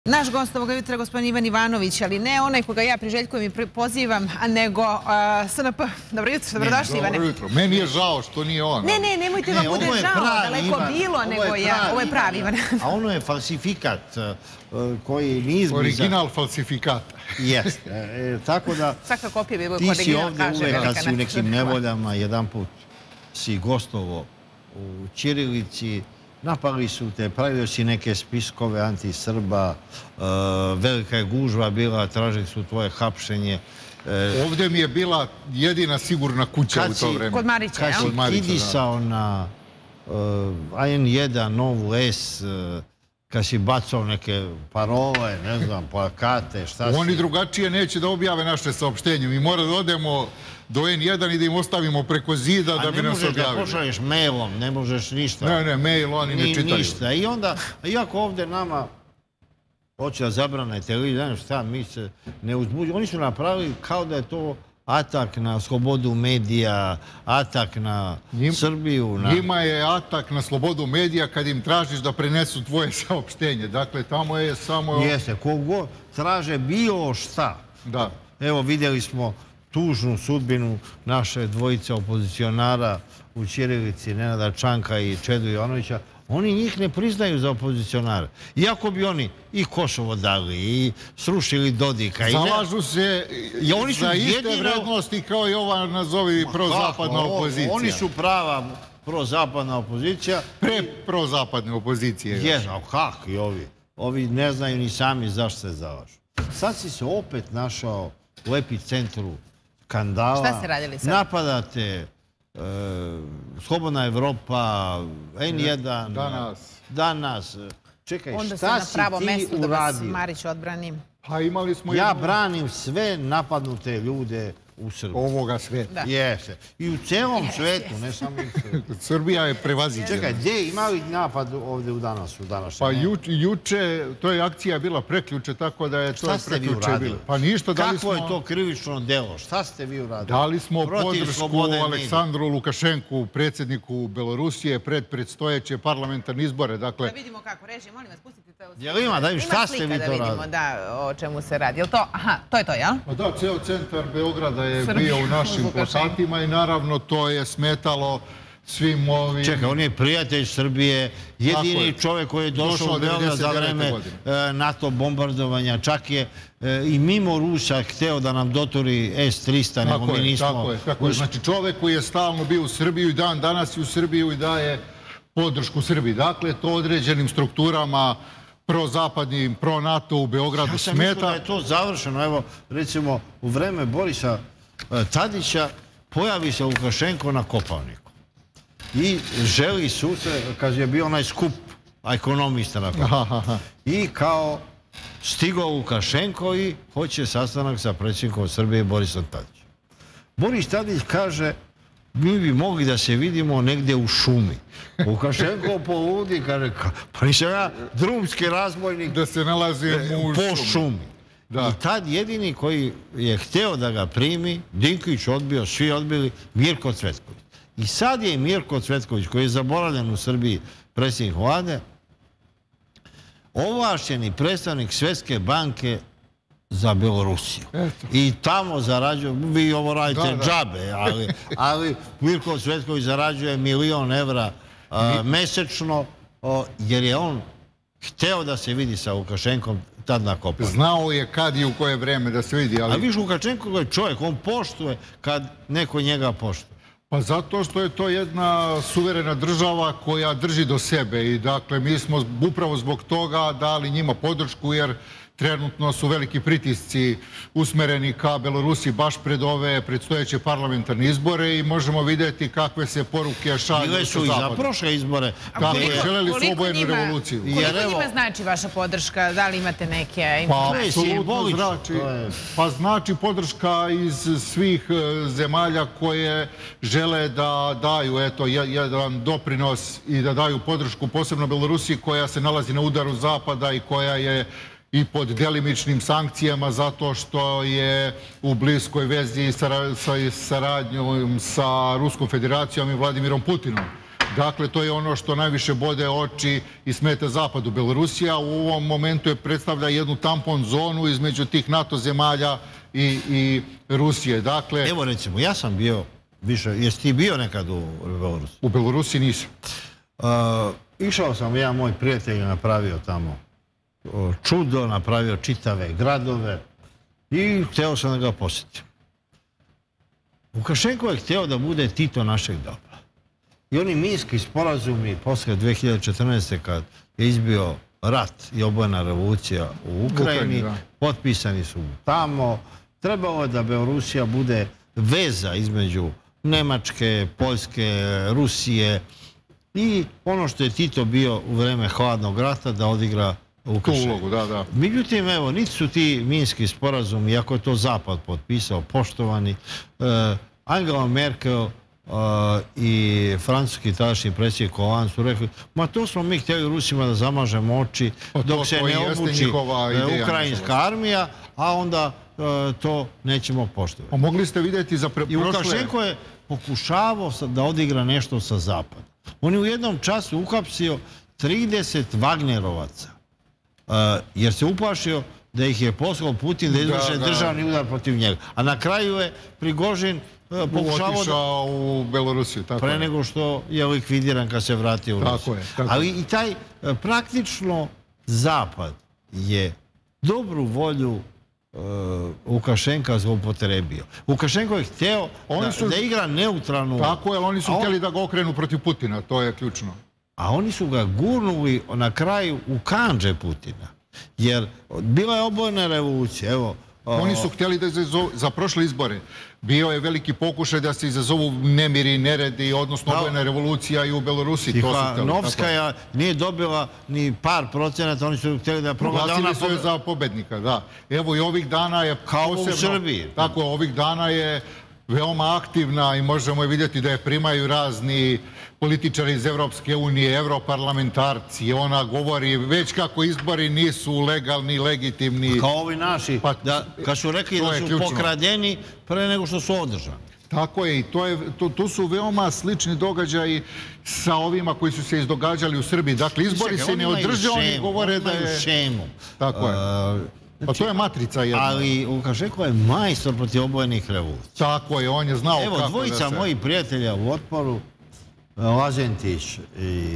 Naš gost ovoga jutra je gospodin Ivan Ivanović, ali ne onaj koga ja priželjkujem i pozivam, nego SNP. Dobro jutro, dobrodošli Ivane. Dobro jutro. Meni je žao što nije on. Ne, nemojte vam bude žao, daleko bilo nego ja. Ovo je pravi Ivan. A ono je falsifikat koji nije izbliza. Original falsifikat. Jeste. Tako da svaka kopija bi ti si ovdje uvek kad si u nekim nevoljama, jedan put si gostovo u ćirilici, napali su te, pravio si neke spiskove anti-Srba, velika je gužva bila, tražili su tvoje hapšenje. Ovdje mi je bila jedina sigurna kuća u to vreme. Kod Marića, jel? Kad si kidisao na AN1, Novu S, kad si bacao neke parole, ne znam, plakate, šta si... Oni drugačije neće da objave naše saopštenje. Mi moramo da odemo do N1 i da im ostavimo preko zida da bi nas objavili. A ne možeš da pošalješ mailom, ne možeš ništa. Ne, mail oni ne čitaju. Ništa. I onda, iako ovdje nama hoće da zabrane televiziju, šta, mi se ne uzbuđujemo. Oni su napravili kao da je to atak na slobodu medija, atak na Srbiju. Njima je atak na slobodu medija kad im tražiš da prenesu tvoje saopštenje. Dakle, tamo je samo... Jeste, kogo traže bilo šta. Da. Evo, vidjeli smo tužnu sudbinu naše dvojice opozicionara u ćirilici, Nenada Čanka i Čedu Jovanovića. Oni njih ne priznaju za opozicionare. Iako bi oni i Kosovo dali, i srušili Dodika. Zalažu se za iste vrednosti kao i ova nazovi prozapadna opozicija. Oni su prava prozapadna opozicija. Pre prozapadne opozicije. Jes, a kako i ovi? Ovi ne znaju ni sami zašto se zalažu. Sad si se opet našao u epicentru skandala. Šta ste radili sad? Napadate Slobodna Evropa, N1, Danas. Čekaj, šta si ti uradio? Onda sam na pravo mesto da vas Marić odbranim. Pa imali smo... Ja branim sve napadnute ljude u Srbiji. Ovoga sveta. Jeste. I u celom svetu, ne samo u Srbiji. Srbija je prevaziđena. Čekaj, gdje imali napad ovdje u Danasu? Pa juče, to je akcija bila preključe, tako da je to preključe bilo. Šta ste vi uradili? Pa ništa, dali smo... Kako je to krivično delo? Šta ste vi uradili? Dali smo podršku Aleksandru Lukašenku, predsjedniku Belorusije, pred predstojeće parlamentarne izbore. Da vidimo kako reži, molim vas, pustite to. Jel ima, daj mi, šta ste vi to radili? Da vidimo, da, o čemu se radi. Jel to, aha, to je to, jel? Pa da, ceo centar Beograda je bio u našim plakatima i naravno to je smetalo svim ovim... Čekaj, on je prijatelj Srbije, jedini čovjek koji je došao u Beograd za vreme NATO bombardovanja, čak je i mimo Rusa hteo da nam doturi S-300, nego mi nismo... Tako je, znači čovjek koji je stalno bio u Srbiju i dan danas i u Srbiju i daje podršku Srbiji. Dakle, to određenim strukturama prozapadnim, pro-NATO u Beogradu smeta. Ja sam mislio da je to završeno. Evo, recimo, u vreme Borisa Tadića pojavi se Lukašenko na Kopaoniku. I želi susret, kad je bio onaj skup ekonomista na Kopaoniku. I kao stigao Lukašenko i hoće sastanak sa predsjednikom Srbije Borisom Tadićem. Boris Tadić kaže, mi bi mogli da se vidimo negdje u šumi. Lukašenko poludi, kaže, pa nisam ja drumski razbojnik da se nalazi po šumi. I tad jedini koji je hteo da ga primi, Dinkić odbio, svi odbili, Mirko Cvetković. I sad je Mirko Cvetković, koji je zaboravljen u Srbiji predsjednik vlade, ovlašćeni predstavnik Svetske banke za Belorusiju. I tamo zarađuje, vi ovo radite džabe, ali Mirko Cvetković zarađuje 1.000.000 evra mesečno, jer je on hteo da se vidi sa Lukašenkom tad na Kopaniku. Znao je kad i u koje vreme da se vidi, ali... A viš, Lukašenko je čovjek, on poštuje kad neko njega poštuje. Pa zato što je to jedna suverena država koja drži do sebe i dakle mi smo upravo zbog toga dali njima podršku jer trenutno su veliki pritisci usmereni ka Belorusiji baš pred ove predstojeće parlamentarne izbore i možemo vidjeti kakve se poruke šalju. Bile su i za prošle izbore. Želeli su obojenu revoluciju. Koliko njima znači vaša podrška? Da li imate neke informacije? Pa znači podrška iz svih zemalja koje žele da daju jedan doprinos i da daju podršku posebno Belorusiji koja se nalazi na udaru Zapada i koja je i pod delimičnim sankcijama zato što je u bliskoj vezi sa saradnjom sa Ruskom federacijom i Vladimirom Putinom. Dakle, to je ono što najviše bode oči i smeta zapadu. Belorusija u ovom momentu predstavlja jednu tampon zonu između tih NATO zemalja i Rusije. Dakle, evo recimo, ja sam bio više, jesi ti bio nekad u Belorusiji? U Belorusiji nisam. Išao sam, jedan moj prijatelj je napravio tamo čudo, napravio čitave gradove i htio sam da ga posjetim. Lukašenko je htio da bude Tito našeg doba. I oni minski sporazumi posle 2014. kad je izbio rat i obojena revolucija u Ukrajini, potpisani su tamo. Trebalo je da Belorusija bude veza između Nemačke, Poljske, Rusije i ono što je Tito bio u vreme hladnog rata da odigra Lukašenko. Međutim, evo, niti su ti minski sporazumi, iako je to Zapad potpisao, poštovani. Angela Merkel i francuski tadašnji predsjednik Hollande su rekli, ma to smo mi htjeli Rusima da zamažemo oči dok se ne obuči ukrajinska armija, a onda to nećemo poštovati. Mogli ste vidjeti za I Lukašenko je pokušavao da odigra nešto sa Zapadom. On je u jednom času uhapsio 30 Wagnerovaca, jer se uplašio da ih je poslao Putin da izvrše državni udar protiv njega. A na kraju je Prigožin otišao u Belorusiju. Pre nego što je likvidiran kad se vratio u Rusiju. Ali i taj praktično Zapad je dobru volju Lukašenka zloupotrebio. Lukašenko je hteo da igra neutralnu... Tako je, ali oni su htjeli da ga okrenu protiv Putina, to je ključno. A oni su ga gurnuli na kraju u kandže Putina. Jer bila je obojena revolucija, evo... Oni su htjeli da za prošle izbore bio je veliki pokušaj da se izazovu nemiri, neredi, odnosno obojena revolucija i u Belorusiji. Tihanovskaja nije dobila ni par procenata, oni su htjeli da proglasili. Proglasili su je za pobednika, da. Evo i ovih dana je kao u Srbiji. Tako, ovih dana je veoma aktivna i možemo je vidjeti da je primaju razni političari iz Evropske unije, europarlamentarci. Ona govori već kako izbori nisu legalni, legitimni. Kao ovi naši, kad su rekli da su pokradeni pre nego što su održani. Tako je i to su veoma slični događaji sa ovima koji su se izdogađali u Srbiji. Dakle, izbori se ne održe, oni govore da je... šemu. Tako je. Pa to je matrica jedna. Ali Lukašenko je majstor protiv obojenih revolucija. Tako je, on je znao kako da se... Evo, dvojica mojih prijatelja u Otporu, Lazentić i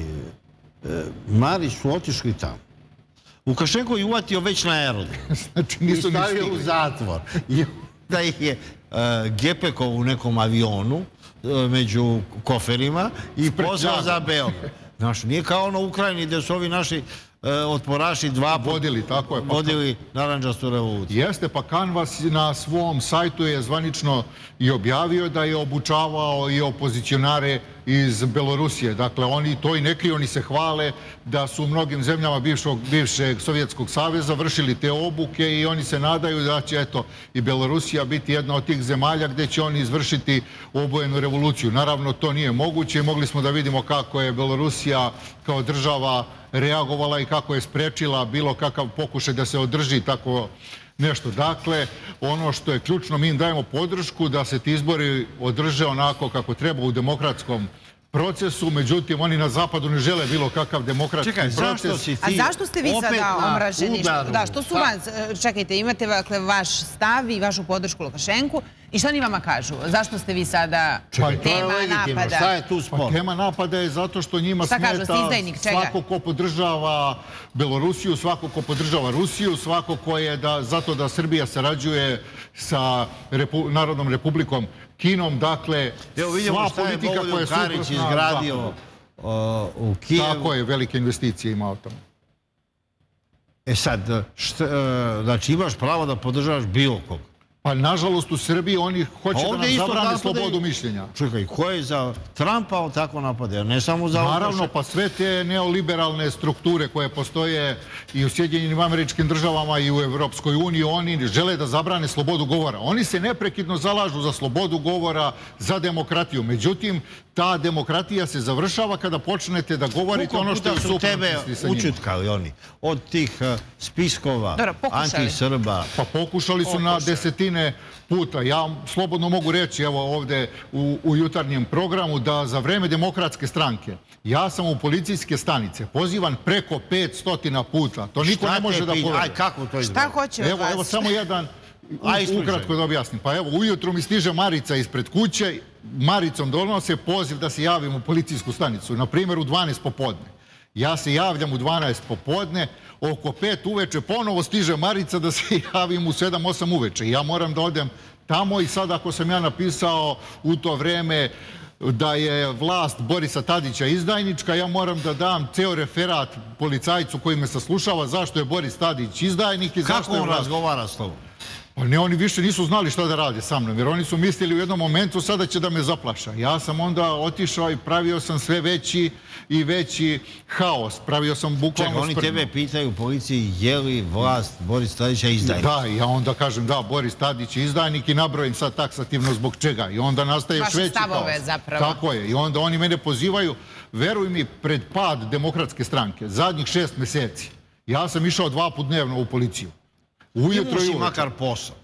Marić su otišli tamo. Lukašenko je uvatio već na aerodrom. Znači nisu ni stavio u zatvor. I da ih je Gepekov u nekom avionu među koferima i pozvao za Beograd. Znaš, nije kao ono u Ukrajini gdje su ovi naši otporaši dva vodili narandžastu revoluciju. Jeste, pa Canvas na svom sajtu je zvanično i objavio da je obučavao i opozicionare iz Belorusije. Dakle, oni to i ne kriju, oni se hvale da su u mnogim zemljama bivšeg Sovjetskog saveza vršili te obuke i oni se nadaju da će, eto, i Belorusija biti jedna od tih zemalja gdje će oni izvršiti obojenu revoluciju. Naravno, to nije moguće. Mogli smo da vidimo kako je Belorusija kao država reagovala i kako je sprečila bilo kakav pokušaj da se održi tako nešto. Dakle, ono što je ključno, mi im dajemo podršku da se ti izbori održe onako kako treba u demokratskom procesu, međutim, oni na zapadu ne žele bilo kakav demokratski proces. A zašto ste vi sada omraženi? Da, što su vas, čekajte, imate vaš stav i vašu podršku Lukašenku i što oni vama kažu? Zašto ste vi sada tema napada? Šta je tu spor? Tema napada je zato što njima smeta svako ko podržava Belorusiju, svako ko podržava Rusiju, svako ko je zato da Srbija sarađuje sa Narodnom republikom Kinom, dakle, sva politika koja je Karić izgradio u Kijevu. Tako je, velike investicije imao tamo. E sad, znači imaš pravo da podržavaš bilo kog. Pa, nažalost, u Srbiji oni hoće da nam zabrane slobodu mišljenja. Čekaj, ko je za Trumpa on tako napada? Ne samo za... Naravno, pa sve te neoliberalne strukture koje postoje i u Sjedinjenim Američkim Državama i u Evropskoj uniji, oni žele da zabrane slobodu govora. Oni se neprekidno zalažu za slobodu govora, za demokratiju. Međutim, ta demokratija se završava kada počnete da govorite ono što je u suprotnosti sa njima. Učutkali oni od tih spiskova anti-Srba? Pa pokušali su na desetine puta. Ja slobodno mogu reći, evo ovde u jutarnjem programu, da za vreme Demokratske stranke ja sam u policijske stanice pozivan preko 500 puta. To niko ne može da poveruje. Aj, kako to izgleda? Šta hoće od vas? Evo samo jedan, ukratko da objasnim. Pa evo, ujutru mi stiže Marica ispred kuće, Maricom donose poziv da se javim u policijsku stanicu, na primjer u 12 popodne. Ja se javljam u 12 popodne, oko 5 uveče ponovo stiže Marica da se javim u 7-8 uveče. Ja moram da odem tamo i sad ako sam ja napisao u to vreme da je vlast Borisa Tadića izdajnička, ja moram da dam ceo referat policajcu koji me saslušava zašto je Boris Tadić izdajnik i zašto je vlast. Kako on razgovara s tobom? Pa ne, oni više nisu znali šta da rade sa mnom, jer oni su mislili u jednom momentu sada će da me zaplaša. Ja sam onda otišao i pravio sam sve veći i veći haos. Pravio sam bukvalno sprnu. Čekaj, oni tebe pitaju u policiji je li vlast Boris Tadića izdajnik? Da, ja onda kažem da, Boris Tadić je izdajnik i nabrojim sad taksativno zbog čega. I onda nastaje još veći haos. Vaše stavove zapravo. Tako je. I onda oni mene pozivaju, veruj mi, pred pad Demokratske stranke, zadnjih 6 meseci, ja sam išao 2 puta dnevno u policiju. Ujutro i makar posao.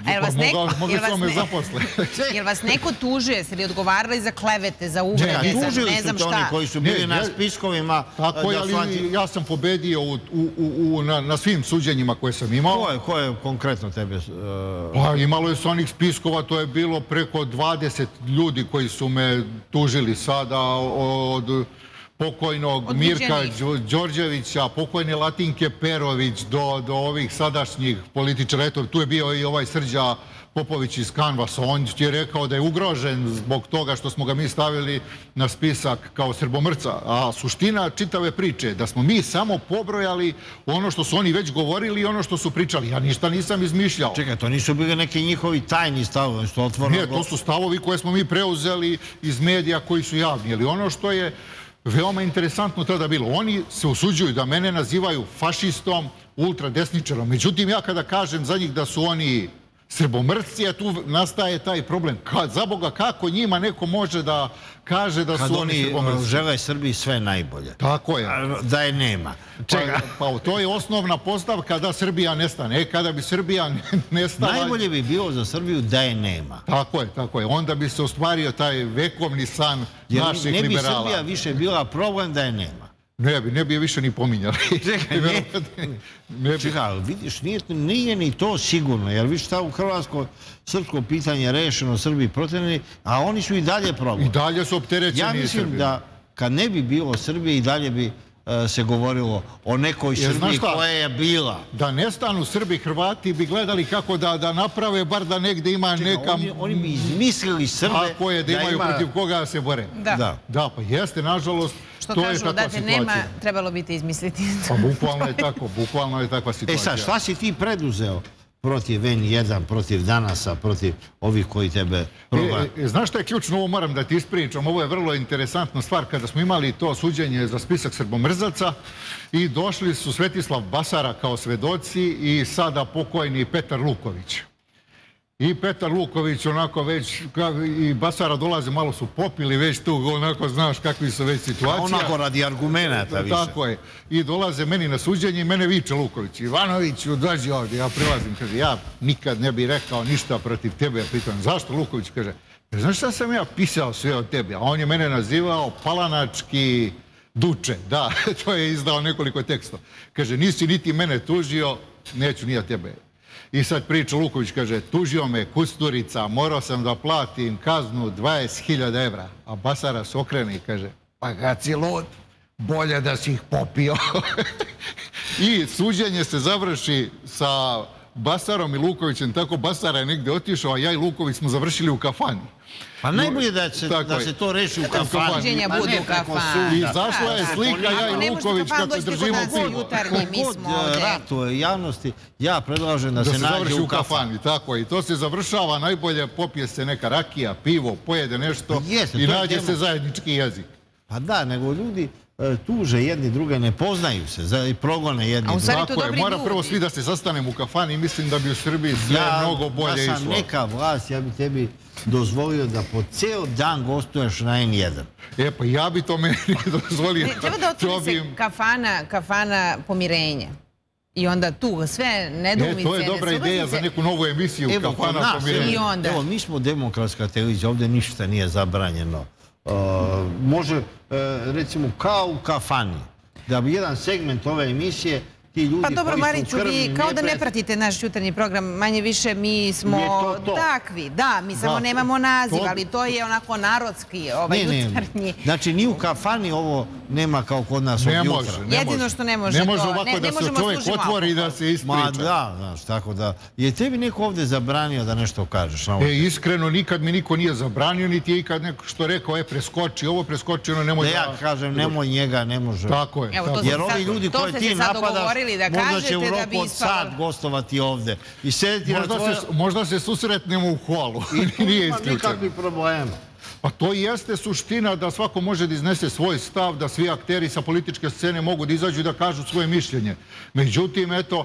Jel vas neko tužio, jeste li odgovarali za klevete, za uvrede, za ne znam šta? Tužili su oni koji su bili na spiskovima. Tako je, ali ja sam pobedio na svim suđenjima koje sam imao. Ko je konkretno tebe? Pa imalo je s onih spiskova, to je bilo preko 20 ljudi koji su me tužili sada od pokojnog Mirka Đorđevića, pokojne Latinke Perović do ovih sadašnjih političara. Eto, tu je bio i ovaj Srđa Popović iz Kanvasa. On je rekao da je ugrožen zbog toga što smo ga mi stavili na spisak kao srbomrca. A suština čitave priče je da smo mi samo pobrojali ono što su oni već govorili i ono što su pričali. Ja ništa nisam izmišljao. Čekaj, to nisu bili neki njihovi tajni stavovi? Ne, to su stavovi koje smo mi preuzeli iz medija koji su javni. Ali ono što je veoma interesantno tada bilo. Oni se usuđuju da mene nazivaju fašistom, ultradesničarom. Međutim, ja kada kažem za njih da su oni srbomrci, a tu nastaje taj problem. Za Boga, kako njima neko može da kaže da su oni srbomrci? Kad oni žele Srbiji sve najbolje. Tako je. Da je nema. Pa to je osnovna postavka da Srbija nestane. Kada bi Srbija nestala... Najbolje bi bilo za Srbiju da je nema. Tako je. Onda bi se ostvario taj vekovni san naših liberala. Ne bi Srbija više bila problem da je nema. Ne bi je više ni pominjali. Čekaj, ali vidiš, nije ni to sigurno, jer viš šta u Hrvatskoj srpsko pitanje je rešeno, Srbiji protivljeni, a oni su i dalje problem. I dalje su opterećeni. Ja mislim da kad ne bi bilo Srbije i dalje bi se govorilo o nekoj Srbiji koja je bila. Da nestanu Srbi, Hrvati bi gledali kako da naprave, bar da negde ima neka... Oni bi izmislili Srbe... Ako je da imaju protiv koga se bore. Da, pa jeste, nažalost, to je takva situacija. Nema, trebalo bi te izmisliti. Pa bukvalno je takva situacija. Sad, šta si ti preduzeo protiv N1, protiv Danasa, protiv ovih koji tebe progledaju? Znaš šta je ključno? Ovo moram da ti ispričam. Ovo je vrlo interesantna stvar. Kada smo imali to suđenje za spisak srbomrzaca i došli su Svetislav Basara kao svedoci i sada pokojni Petar Luković. I Petar Luković onako već i Basara dolaze, malo su popili već tu, onako znaš kakvi su već situacija. Onako radi argumenta više. Tako je. I dolaze meni na suđenje i mene viče Luković. Ivanoviću, dođi ovdje. Ja prilazim, kaže, ja nikad ne bih rekao ništa protiv tebe. Ja pitam, zašto Luković? Kaže, znaš šta sam ja pisao sve od tebe? A on je mene nazivao palanački duče. Da, to je izdao nekoliko tekstova. Kaže, nisi niti mene tužio, neću ni ja tebe. I sad priča Luković, kaže, tužio me Kusturica, morao sam da platim kaznu 20.000 evra. A Basara se okrene i kaže, pa kad si lud, bolje da si ih popio. I suđenje se završi sa Basarom i Lukovićem, tako Basara je negde otišao, a ja i Luković smo završili u kafani. Pa najbolje da se to reši u kafani. Suđenja budu u kafani. I zašla je slika, ja i Luković, kad se držimo kod ratuje javnosti, ja predlažem da se nađe u kafani. Tako je. I to se završava, najbolje popije se neka rakija, pivo, pojede nešto i nađe se zajednički jezik. Pa da, nego ljudi tuže jedni druge, ne poznaju se, progone jedni druge. Tako je, mora prvo svi da se sastanemo u kafani i mislim da bi u Srbiji sve mnogo bolje išlo. Ja sam neka vlast, ja bi tebi dozvolio da po ceo dan gostuješ na N1. E pa ja bi to meni dozvolio. Treba da otvori se kafana pomirenja. I onda tu sve nedoumice... To je dobra ideja za neku novu emisiju, kafana pomirenja. Evo, mi smo demokratska televizija, ovdje ništa nije zabranjeno. Može, recimo, kao u kafani, da bi jedan segment ove emisije ti ljudi koji su u krvnim... Pa dobro, Mariću, vi kao da ne pratite naš jutarnji program, manje više mi smo takvi. Da, mi samo nemamo naziv, ali to je onako narodski jutarnji. Znači, ni u kafani ovo nema kao kod nas od jutra. Jedino što ne može to. Ne može ovako da se čovjek otvori i da se ispriča. Ma da, znaš, tako da... Je tebi neko ovdje zabranio da nešto kažeš? Iskreno, nikad mi niko nije zabranio, niti je ikad neko što rekao, preskoči ovo, preskoči ono, nemoj da... Ja kažem, nemoj njega, ne može. Tako je. Jer ovi ljudi koje ti napadaš, možda će u roku od sat gostovati ovdje. I sedeti na tvoje... Možda se susretnemo u holu. Nije isključeno. Nikakvi problema. Pa to i jeste suština da svako može da iznese svoj stav, da svi akteri sa političke scene mogu da izađu i da kažu svoje mišljenje. Međutim, eto,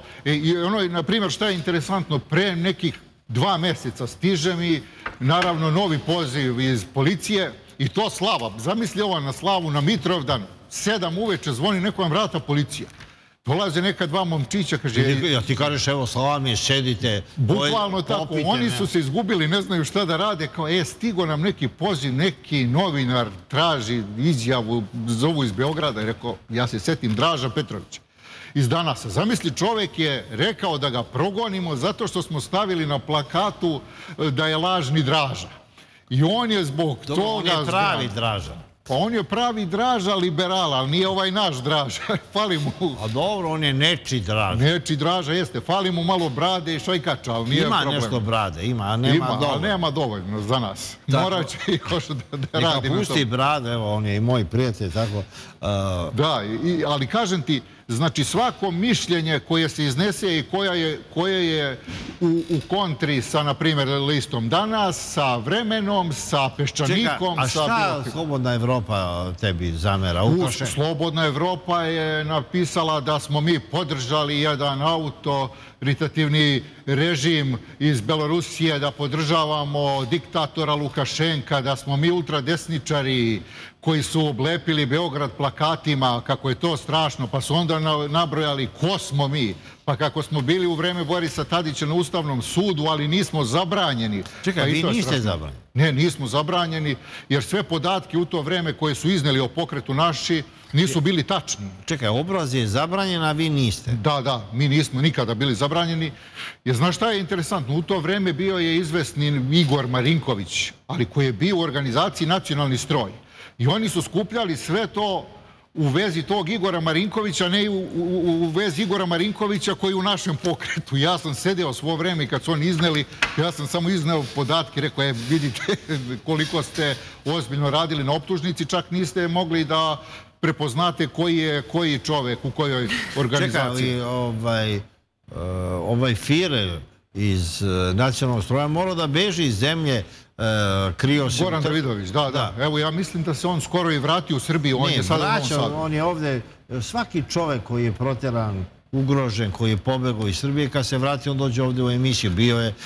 na primjer, šta je interesantno, pre nekih 2 mjeseca stiže mi, naravno, novi poziv iz policije i to slava. Zamisli ovo na slavu, na Mitrovdan, 7 uveče zvoni nekom vrata policija. Dolaze neka 2 momčića, kaže... Ja ti kažeš, evo, slava mi je, sedite... Bukvalno tako, oni su se izgubili, ne znaju šta da rade, kao, stigo nam neki poziv, neki novinar traži izjavu, zovu iz Beograda, i rekao, ja se setim Draža Petrovića iz Danasa. Zamisli, čovjek je rekao da ga progonimo zato što smo stavili na plakatu da je lažni Draža. I on je zbog toga... On je pravi Draža. Pa on je pravi Draža liberala, ali nije ovaj naš Draža. Fali mu... A dobro, on je neči Draža. Neči Draža, jeste. Fali mu malo brade i šajkača, ali nije problem. Ima nešto brade, ima, a nema dovoljno. Ali nema dovoljno za nas. Morat će još da radi. Neka pusti brade, evo, on je i moj prijatelj, tako... Da, ali kažem ti, znači svako mišljenje koje se iznese i koje je u kontri sa, na primjer, listom Danas, sa Vremenom, sa Peščanikom... A šta Slobodna Evropa tebi zamera? Slobodna Evropa je napisala da smo mi podržali jedan autoritativni režim iz Belorusije, da podržavamo diktatora Lukašenka, da smo mi ultradesničari koji su oblepili Beograd plakatima, kako je to strašno, pa su onda nabrojali ko smo mi, pa kako smo bili u vreme Borisa Tadića na Ustavnom sudu, ali nismo zabranjeni. Čekaj, vi niste zabranjeni? Ne, nismo zabranjeni, jer sve podatke u to vreme koje su izneli o pokretu naši nisu bili tačni. Čekaj, Obraz je zabranjen, a vi niste? Da, mi nismo nikada bili zabranjeni. Jer znaš šta je interesantno? U to vreme bio je izvesni Igor Marinković, ali koji je bio u organizaciji Nacionalni stroj. I oni su skupljali sve to u vezi tog Igora Marinkovića, ne u vezi Igora Marinkovića koji je u našem pokretu. Ja sam sedeo svo vreme i kad su oni izneli, ja sam samo izneo podatke, rekao, vidite koliko ste ozbiljno radili na optužnici, čak niste mogli da prepoznate koji je čovek u kojoj organizaciji. Čekaj, ovaj Firer iz Nacionalnog stroja morao da beži iz zemlje, krio se... Goran Davidović, da. Evo, ja mislim da se on skoro i vratio u Srbiju, on je sada u Novom Sadu. On je ovdje, svaki čovek koji je proteran, ugrožen, koji je pobegao iz Srbije, kad se vrati, on dođe ovdje u emisiju. Bio je,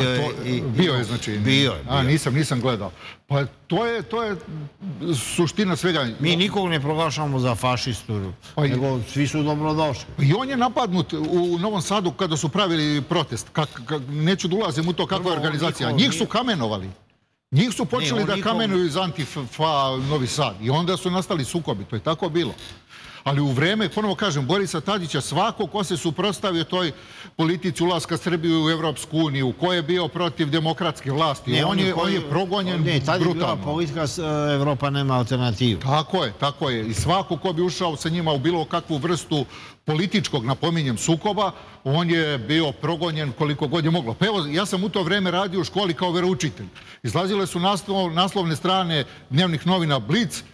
znači. Bio je. Nisam gledao. Pa to je suština svega. Mi nikog ne proglašamo za fašistu, nego svi su dobrodošli. I on je napadnut u Novom Sadu kada su pravili protest. Neću da ulazim u to kakva je organizacija. Njih su kamenovali. Njih su počeli da kamenuju iz Antifa Novi Sad. I onda su nastali sukobi. To je tako bilo. Ali u vreme, ponovo kažem, Borisa Tadića, svako ko se suprotstavio toj politici ulaska Srbije u Evropsku uniju, ko je bio protiv demokratske vlasti, on je progonjen brutalno. Tad je bila politika, Evropa nema alternativu. Tako je. I svako ko bi ušao sa njima u bilo kakvu vrstu političkog, napominjem, sukoba, on je bio progonjen koliko god je moglo. Pa evo, ja sam u to vreme radio u školi kao veroučitelj. Izlazile su naslovne strane dnevnih novina Blic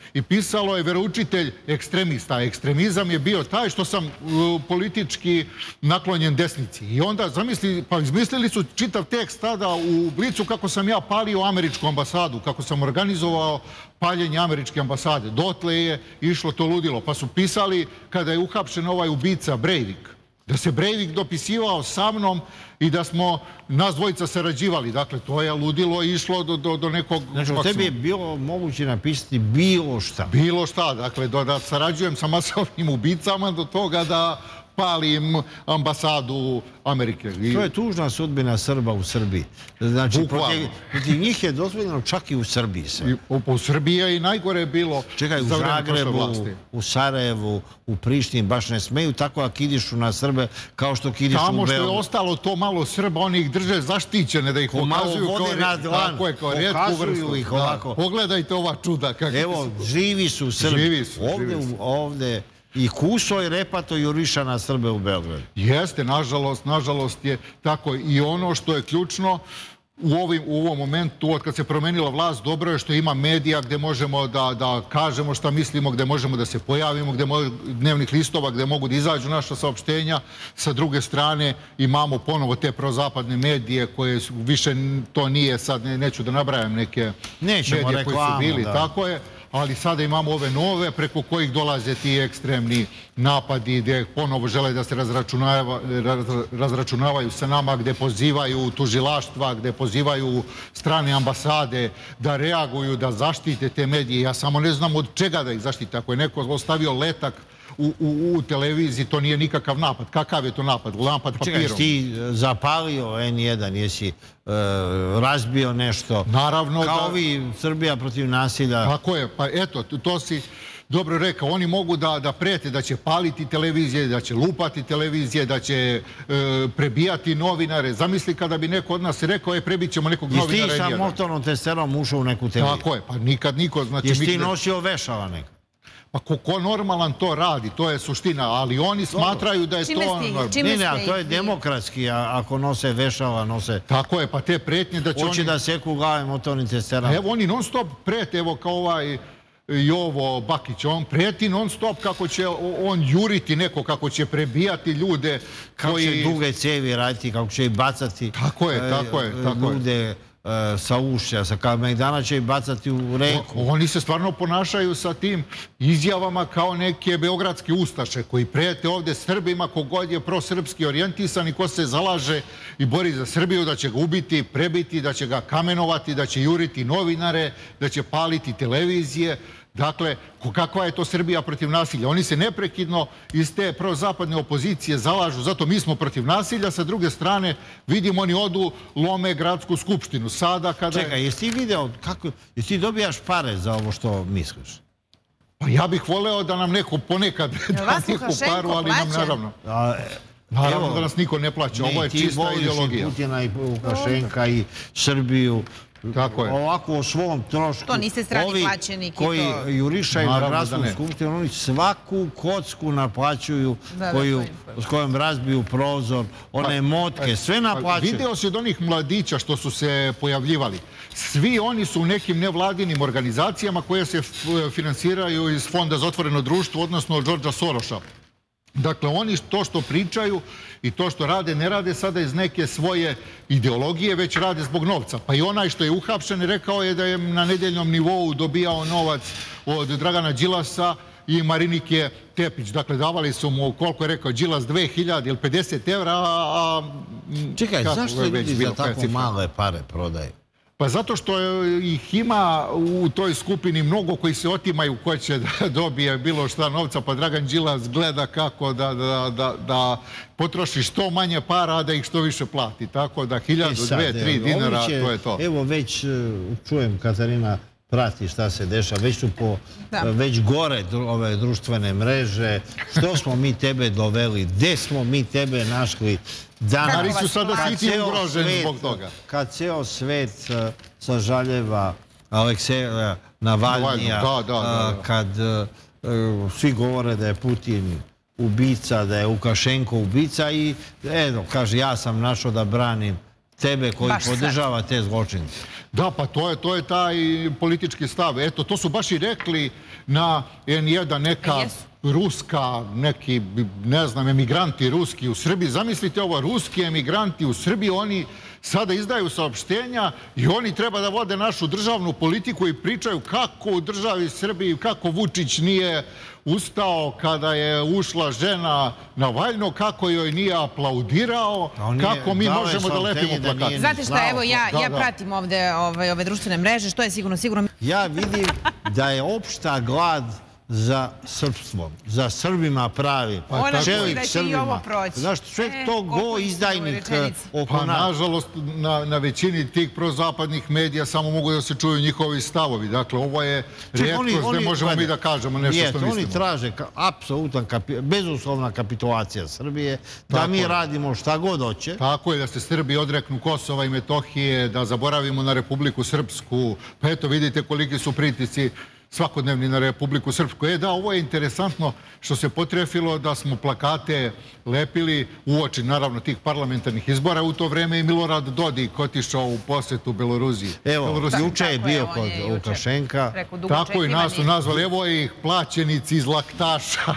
i pisalo je veroučitelj ekstremista. Ekstremizam je bio taj što sam politički naklonjen desnici. I onda, pa izmislili su čitav tekst tada u Blicu kako sam ja palio američku ambasadu, kako sam organizovao paljenje američke ambasade. Dotle je išlo to ludilo. Pa su pisali kada je uhapšen ovaj ubica Breivik, da se Breivik dopisivao sa mnom i da smo nas dvojica sarađivali. Dakle, to je ludilo i išlo do nekog maksimuma. Znači, tebi je bilo moguće napisati bilo šta? Bilo šta. Dakle, da sarađujem sa masovnim ubicama do toga da palim ambasadu Amerike. To je tužna sudbina Srba u Srbiji. Znači, protiv njih je dozvoljeno čak i u Srbiji sve. U Srbiji je i najgore bilo. Čekaj, u Zagrebu, u Sarajevu, u Prištini baš ne smeju tako da kidišu na Srbe kao što kidišu u Beogradu. Tamo što je ostalo to malo Srba, oni ih drže zaštićene da ih pokazuju kao retku vrstu. Pogledajte ova čuda. Evo, živi su Srbi. Ovde i Kuso i Repato juriša na Srbe u Beogradu. Jeste, nažalost je tako. I ono što je ključno u ovom momentu, od kad se promenila vlast, dobro je što ima medija gde možemo da kažemo šta mislimo, gde možemo da se pojavimo, dnevnih listova gde mogu da izađu naša saopštenja. Sa druge strane imamo ponovo te prozapadne medije koje više to nije, sad neću da nabrajam neke medije koji su bili, tako je. Ali sada imamo ove nove preko kojih dolaze ti ekstremni napadi gdje ponovo žele da se razračunavaju sa nama, gdje pozivaju tužilaštva, gdje pozivaju strane ambasade da reaguju, da zaštite te medije. Ja samo ne znam od čega da ih zaštite. Ako je neko ostavio letak u televiziji, to nije nikakav napad. Kakav je to napad? Napad papirom. Čekaj, ti zapalio N1, jesi razbio nešto? Naravno. Kao ovi Srbija protiv nasilja. Tako je, pa eto, to si dobro rekao. Oni mogu da prete da će paliti televizije, da će lupati televizije, da će prebijati novinare. Zamisli kada bi neko od nas rekao, prebit ćemo nekog novinara. Jesi ti sa motornom testerom ušao u neku televiziju? Tako je, pa nikad niko. Jesi ti nosio vešala neka? Pa ko normalan to radi, to je suština, ali oni smatraju da je to... Ne, to je demokratski, ako nose vešala, nose... Tako je, pa te pretnje da će oni... Hoće da seku glave motornim testerama. Evo, oni non stop prete, evo kao ovaj Jovo Bakić, on preti non stop kako će on juriti neko, kako će prebijati ljude koji... Kako će duge cevi raditi, kako će ih bacati... Tako je. Ljude sa ušća, sa Kalemegdana će ih bacati u reku. Oni se stvarno ponašaju sa tim izjavama kao neke beogradske ustaše koji prete ovde Srbima, kogod je prosrpski orijentisan i ko se zalaže i bori za Srbiju, da će ga ubiti, prebiti, da će ga kamenovati, da će juriti novinare, da će paliti televizije. Dakle, kakva je to Srbija protiv nasilja? Oni se neprekidno iz te prozapadne opozicije zalažu, zato mi smo protiv nasilja. Sa druge strane, vidimo, oni odu, lome gradsku skupštinu. Sada kada... Čekaj, jesi ti video kako... Jesi ti dobijaš pare za ovo što misliš? Pa ja bih voleo da nam neko ponekad da neku paru, ali nam naravno... Naravno da nas niko ne plaća. Ovo je čista ideologija. Ti voliš i Putina i Lukašenka i Srbiju. Tako je. Ovako o svom trošku. To niste strani plaćenik i to... Koji jurišaju na gradsku skupštinu, oni svaku kocku naplaćuju s kojom razbiju prozor, one motke, sve naplaćuju. Video si od onih mladića što su se pojavljivali. Svi oni su u nekim nevladinim organizacijama koje se finansiraju iz Fonda za otvoreno društvo, odnosno od Đorđa Soroša. Dakle, oni to što pričaju i to što rade, ne rade sada iz neke svoje ideologije, već rade zbog novca. Pa i onaj što je uhapšen rekao je da je na nedeljnom nivou dobijao novac od Dragana Đilasa i Marinike Tepić. Dakle, davali su mu, koliko je rekao Đilas, 2000 ili 50 evra, a... Čekaj, zašto ljudi za tako male pare prodaju? Pa zato što ih ima u toj skupini mnogo koji se otimaju ko će da dobije bilo šta novca, pa Dragan Đilas gleda kako da potroši što manje para, a da ih što više plati. Tako da 1000, 2, 3 dinara, to je to. Evo već čujem, Katarina prati šta se dešava, već gore ove društvene mreže, što smo mi tebe doveli, gde smo mi tebe našli danas. Ali su sada svi ti ugroženi zbog toga. Kad ceo svet sažaljeva Alekseja Navalnija, kad svi govore da je Putin ubica, da je Lukašenko ubica i evo, kaže, ja sam našao da branim tebe koji podržava te zločince. Da, pa to je taj politički stav. Eto, to su baš i rekli na N1 neka ruska, neki, ne znam, emigranti ruski u Srbiji. Zamislite ovo, ruski emigranti u Srbiji, oni sada izdaju saopštenja i oni treba da vode našu državnu politiku i pričaju kako u državi Srbiji, kako Vučić nije ustao kada je ušla žena Navalno, kako joj nije aplaudirao, kako mi možemo da lepimo plakate. Znate šta, evo ja pratim ovde ove društvene mreže, što je sigurno. Ja vidim da je opšta glad za srpstvom, za Srbima pravi, čelik Srbima. Znaš, čovjek to go izdajnik oko nas. Nažalost, na većini tih prozapadnih medija samo mogu da se čuju njihovi stavovi. Dakle, ovo je rijetkost gde možemo mi da kažemo nešto što mislimo. Oni traže apsolutna, bezuslovna kapitulacija Srbije, da mi radimo šta god hoće. Tako je, da se Srbi odreknu Kosova i Metohije, da zaboravimo na Republiku Srpsku. Pa eto, vidite koliki su pritisci svakodnevni na Republiku Srpsku. Da, ovo je interesantno što se potrefilo da smo plakate lepili uoči, naravno, tih parlamentarnih izbora. U to vreme i Milorad Dodik otišao u posetu Belorusiji. Evo, juče je bio kod Lukašenka. Tako i nas su nazvali. Evo ih plaćenici iz laktaša.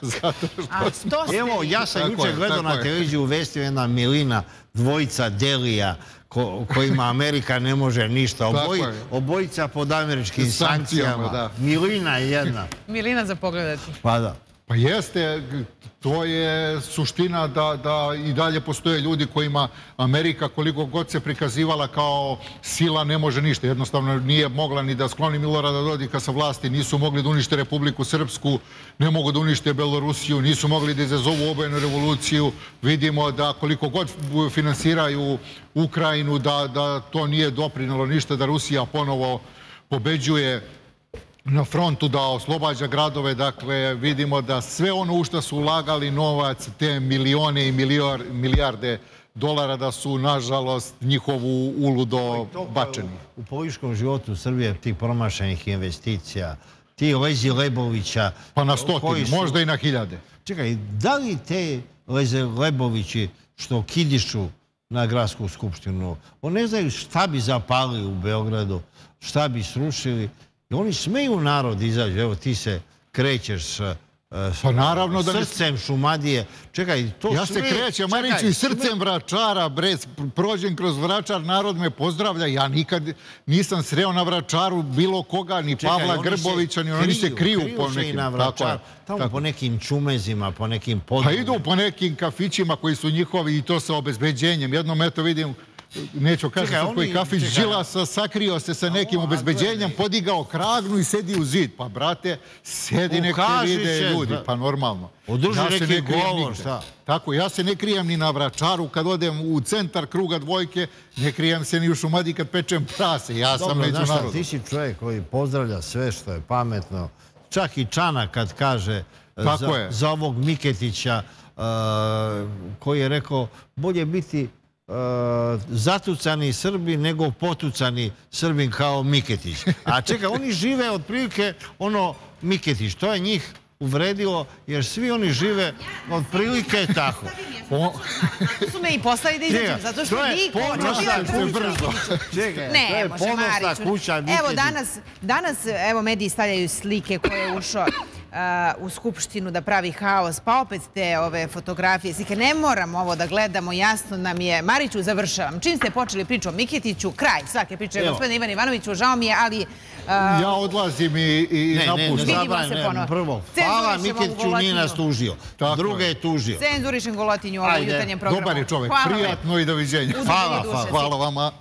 Evo, ja sam juče gledao na televiziju, uvestio jedna Milina, dvojica Delija, kojima Amerika ne može ništa. Obojica pod američkim sankcijama. Milina je jedna. Milina za pogledati. Pa da. Pa jeste, to je suština da i dalje postoje ljudi kojima Amerika, koliko god se prikazivala kao sila, ne može ništa. Jednostavno nije mogla ni da skloni Milorada Dodika sa vlasti, nisu mogli da unište Republiku Srpsku, ne mogu da unište Belorusiju, nisu mogli da izazovu obojenu revoluciju. Vidimo da koliko god finansiraju Ukrajinu, da to nije doprinelo ništa, da Rusija ponovo pobeđuje na frontu, da oslobađa gradove. Dakle, vidimo da sve ono u što su ulagali novac, te milione i milijarde dolara, da su, nažalost, njihovu uludo bačeni. U političkom životu Srbije tih promašenih investicija, ti Lezi Lebovića... Pa na stotine, možda i na hiljade. Čekaj, da li te Lezi Lebovići što kidišu na gradsku skupštinu, oni ne znaju šta bi zapalili u Beogradu, šta bi srušili? Oni smeju narod izađu, evo ti se krećeš srcem Šumadije. Čekaj, to sve... Ja se krećem, Mariću, i srcem Vračara, prođem kroz Vračar, narod me pozdravlja. Ja nikad nisam sreo na Vračaru bilo koga, ni Pavla Grbovića, ni oni se kriju po nekim... Tamo po nekim čumezima, po nekim podrumu. Pa idu po nekim kafićima koji su njihovi i to sa obezbeđenjem. Jednom, eto, vidim... Neću kažem koji kafić Đilasa, sakrio se sa nekim obezbeđenjem, podigao kragnu i sedi u zid. Pa, brate, sedi nek te vide ljudi, pa normalno. Održi neki govor, šta? Tako, ja se ne krijem ni na Vračaru kad odem u centar kruga dvojke, ne krijem se ni u Šumadiji kad pečem prase, ja sam među narodom. Dobro, ti si čovjek koji pozdravlja sve što je pametno, čak i Čana kad kaže za ovog Miketića, koji je rekao, bolje biti zatucani Srbi nego potucani Srbin kao Miketić. A čekaj, oni žive otprilike ono Miketić. To je njih uvredilo jer svi oni žive otprilike tako. Zato su me i poslali da izađem, zato što vi ponosna brzo. Ne, može Mariću. Evo danas mediji stavljaju slike koje je ušao u Skupštinu da pravi haos, pa opet te ove fotografije, slike. Ne moram ovo da gledamo, jasno nam je. Mariću, završavam. Čim ste počeli priču o Miketiću, kraj svake priče. Gospodine Ivan Ivanoviću, žao mi je, ali... Ja odlazim i napuštam. Vidimo se ponovo. Prvo, hvala Miketiću, nije nas tužio. Druga je tužio. Cenzurišem Golotinju u jutarnjem programu. Dobar je čovek, prijatno i doviđenja. Hvala vama.